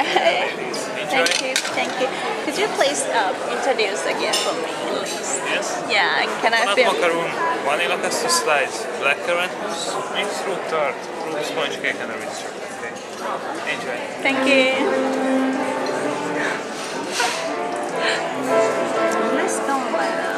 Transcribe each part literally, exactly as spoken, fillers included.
right. Thank you, thank you. Could you please uh, introduce again for me, please? Yes. Yeah, can I Coconut film? macaroon, vanilla pesto slice, blackcurrant mixed fruit tart, fruit sponge cake, and a rich chocolate cake. Enjoy. Thank you. Let's go, madam.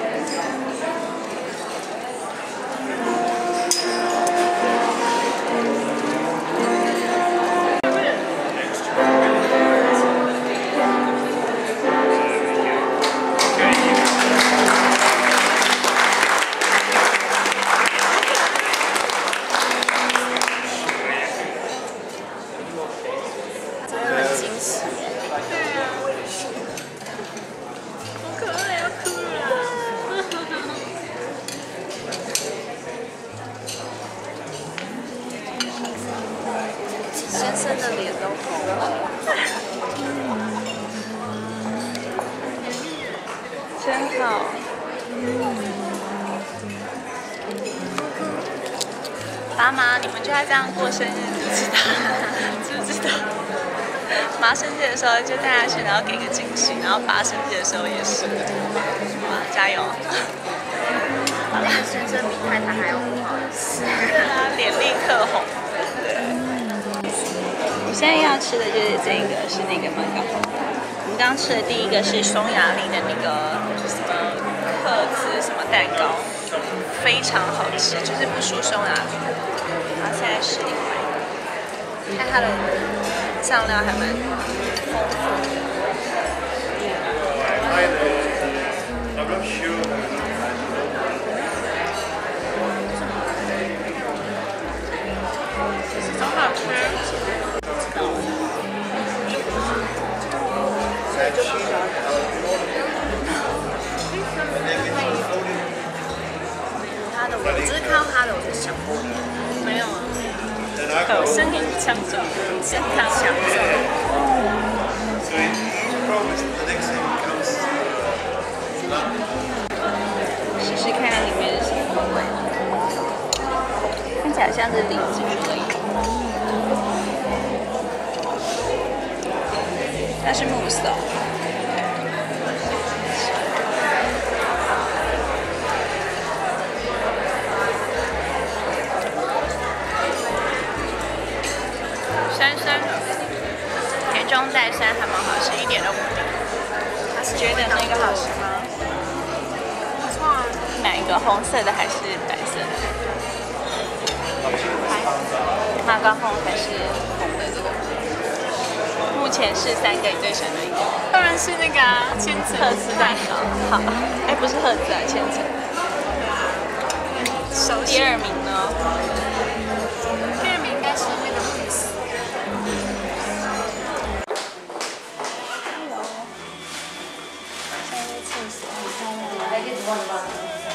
真的脸都红了，真好。爸妈，你们就要这样过生日，知不知道？知不知道？妈生日的时候就带她去，然后给个惊喜，然后爸生日的时候也是。哇，加油！好了，先生比太太还要不好意思。对啊，脸立刻红。我现在要吃的就是这个，是那个马卡龙。我们刚刚吃的第一个是匈牙利的那个什么克兹什么蛋糕，非常好吃，就是不输匈牙利。然后现在是另外一个，看它的酱料还蛮丰富的。很好吃。他的，我只是看到他的，我就想过，没有啊，有声音强壮，健康强壮。试试看里面是什么口味，看起来像是荔枝而已。它是慕斯哦。酸酸的，甜中带酸，还蛮好吃，一点都不腻。觉得哪个好吃吗？不错啊。哪一个？红色的还是白色的？马卡龙还是红的这个？目前是三个，你最喜欢哪一个？当然是那个啊，千层赫兹蛋糕。好，哎，不是赫兹啊，千层。第二名呢？第二名应该是那个慕斯。Hello。现在在厕所，很漂亮。来给我吧。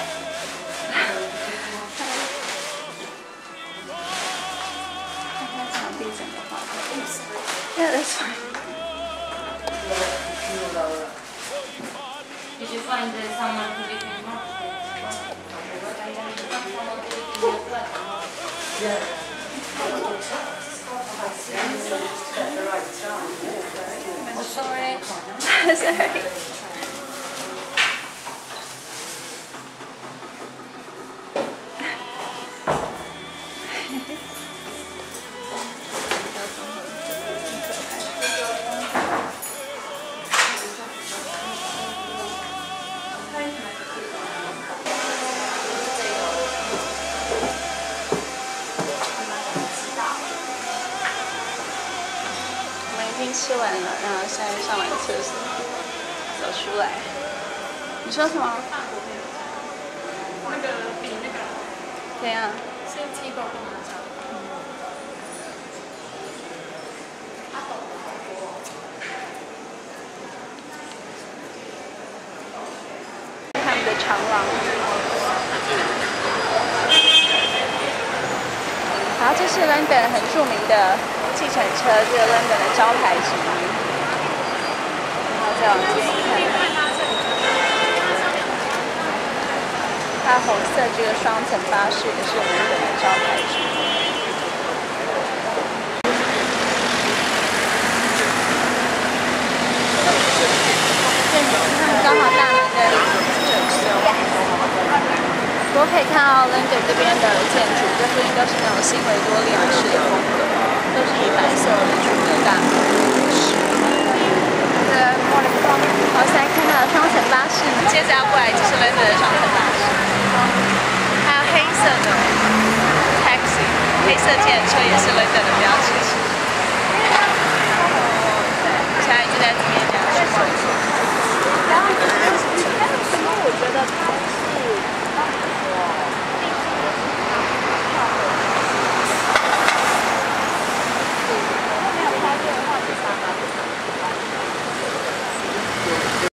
看看墙壁整个画的。Yeah, that's fine. Did you find someone who did not? Yeah. Oh, sorry. Sorry. 已经吃完了，然后现在上完厕所，走出来。你说什么？那个比那个怎样？是七狗跟马超。他们的长廊。然后这是伦敦很著名的计程车，这个伦敦的招牌之一。然后再往这边看，它红色这个双层巴士也是伦敦的招牌之一。 以看到 London 这边的建筑，这附近都是那种新维多利亚式的风格，都是以白色为主的大门。我现在看到的双层巴士，接着要过来就是 London 的双层巴士，还有黑色的 taxi， 黑色计程车也是 London 的标志。